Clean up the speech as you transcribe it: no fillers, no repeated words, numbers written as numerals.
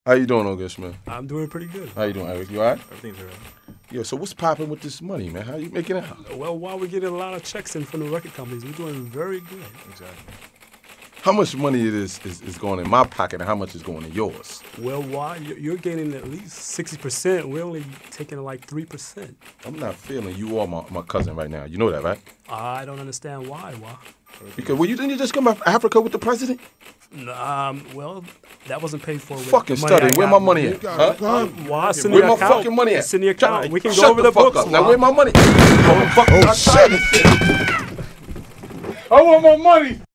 How you doing, August, man? I'm doing pretty good. How you doing, Eric? You all right? Everything's all right. Yo, so what's popping with this money, man? How you making it out? Well, while we're getting a lot of checks in from the record companies, we're doing very good. Exactly. How much money is going in my pocket and how much is going in yours? Well, why? You're gaining at least 60%. We're only taking like 3%. I'm not feeling you or my cousin right now. You know that, right? I don't understand why. Why? Because didn't you just come out Africa with the president? Well, that wasn't paid for. With Fucking money studying. Where my money at? Huh? Why? It's in Where the my account. fucking money at? It's in the account. We can Shut go over the fuck books. up. Now, where my money? Oh, shit. I want my money.